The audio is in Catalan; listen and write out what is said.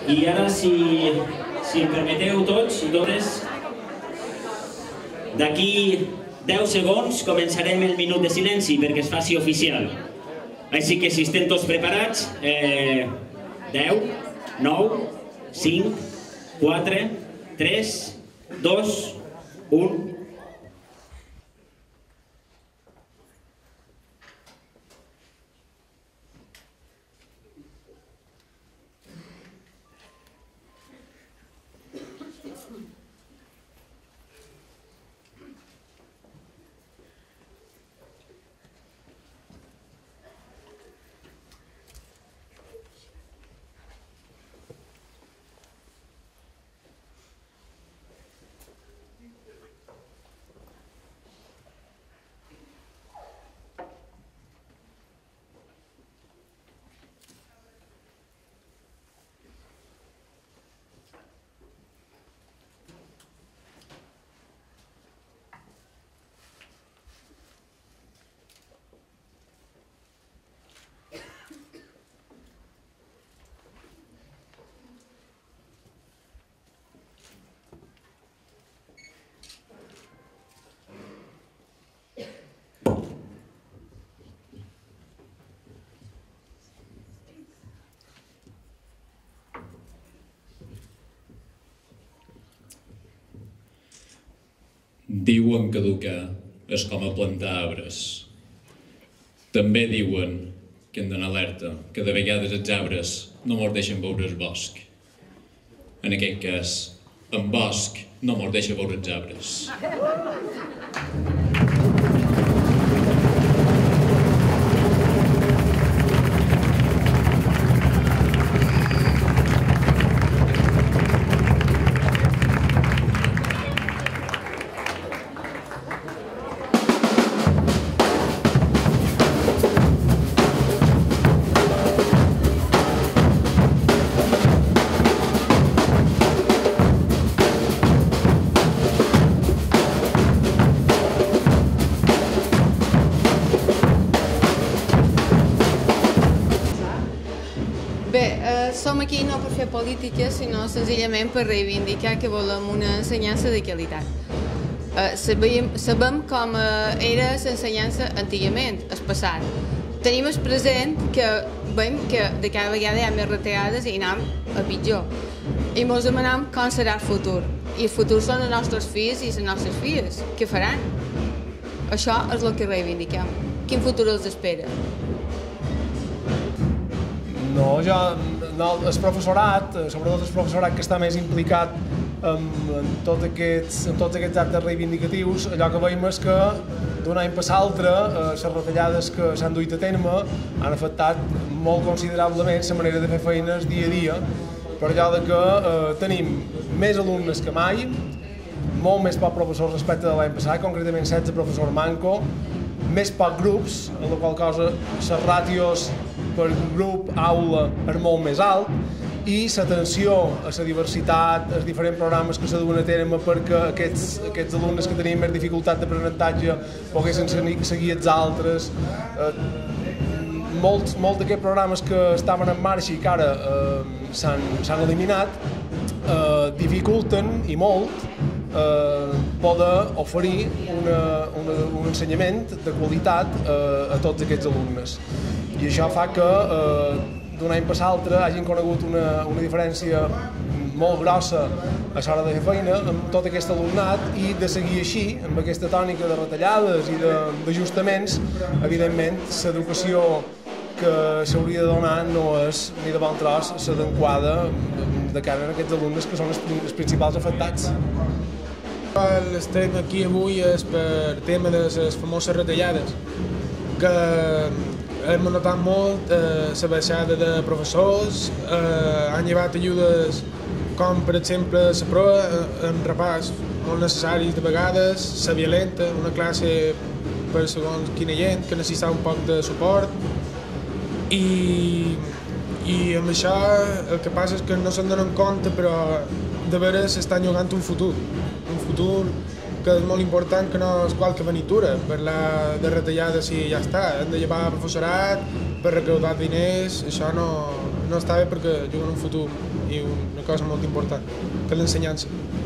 I ara, si em permeteu tots i totes, d'aquí 10 segons començarem el minut de silenci perquè es faci oficial. Així que si estem tots preparats, 10, 9, 5, 4, 3, 2, 1... Diuen que educar és com a plantar arbres. També diuen que hem d'anar alerta, que de vegades els arbres no mos deixen veure el bosc. En aquest cas, en bosc no mos deixa veure els arbres. Som aquí no per fer política, sinó senzillament per reivindicar que volem una ensenyança de qualitat. Sabem com era l'ensenyança antigament, el passat. Tenim el present que veiem que de cada vegada hi ha més retallades i anem a pitjor. I ens demanem com serà el futur. I el futur són els nostres fills i les nostres filles. Què faran? Això és el que reivindiquem. Quin futur els espera? No, el professorat, sobretot el professorat que està més implicat en tots aquests actes reivindicatius, allò que veiem és que d'un any per l'altre les retallades que s'han duit a terme han afectat molt considerablement la manera de fer feines dia a dia, per allò que tenim més alumnes que mai, molt més pocs professors respecte de l'any passat, concretament 16 professors manco, més pocs grups, en la qual cosa les ràtios per grup, aula, és molt més alt, i l'atenció a la diversitat, als diferents programes que se duen a terme perquè aquests alumnes que tenien més dificultat d'aprenentatge poguessin seguir els altres. Molts d'aquests programes que estaven en marxa i que ara s'han eliminat dificulten i molt poder oferir un ensenyament de qualitat a tots aquests alumnes. I això fa que d'un any per l'altre hagin conegut una diferència molt grossa a l'hora de fer feina amb tot aquest alumnat, i de seguir així, amb aquesta tònica de retallades i d'ajustaments, evidentment l'educació que s'hauria de donar no és ni de bon tros l'adequada de cara a aquests alumnes que són els principals afectats. Estem aquí avui és per tema de les famoses retallades, que hem notat molt la baixada de professors, han llevat ajudes com per exemple la proa en repàs, molt necessaris de vegades, la violenta, una classe per segons quina gent que necessita un poc de suport, i amb això el que passa és que no se'n donen compte, però de veres s'estan jugant un futur que és molt important, que no és qualque venitura. Parlar de retallades i ja està, hem de llevar professorat, per recaudar diners, això no està bé perquè juguen un futur i una cosa molt important, que és l'ensenyança.